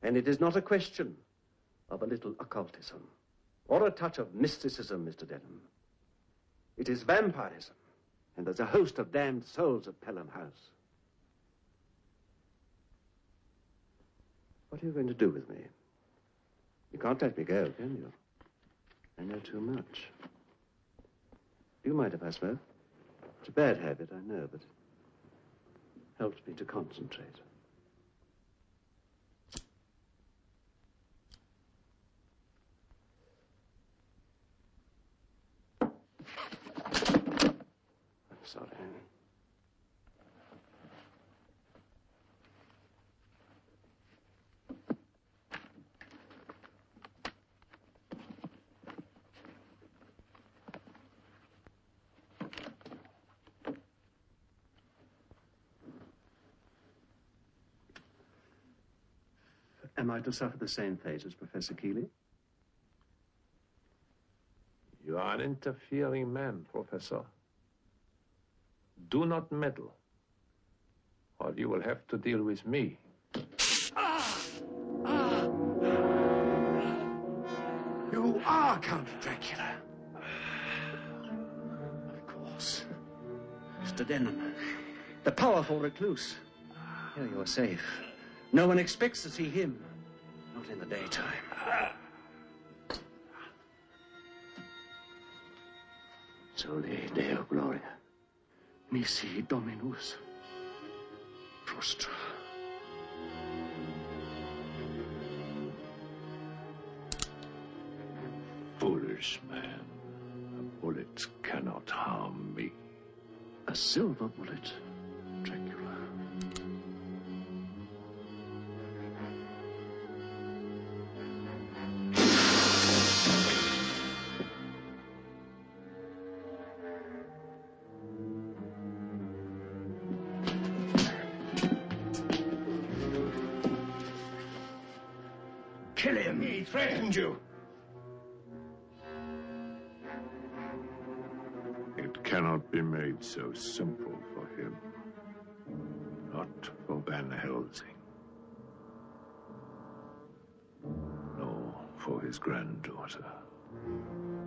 And it is not a question of a little occultism or a touch of mysticism, Mr. Denham. It is vampirism, and there's a host of damned souls at Pelham House. What are you going to do with me? You can't let me go, can you? I know too much. Do you mind if I smoke? It's a bad habit, I know, but it helps me to concentrate. I'm sorry. Am I to suffer the same fate as Professor Keeley? You are an interfering man, Professor. Do not meddle, or you will have to deal with me. You are Count Dracula. Of course. Mr. Denham, the powerful recluse. Here you are safe. No one expects to see him. Not in the daytime. Soli Deo Gloria. Nisi Dominus. Frustra. Foolish man. A bullet cannot harm me. A silver bullet, Dracula. Kill him. He threatened you. It cannot be made so simple for him. Not for Van Helsing. No, for his granddaughter.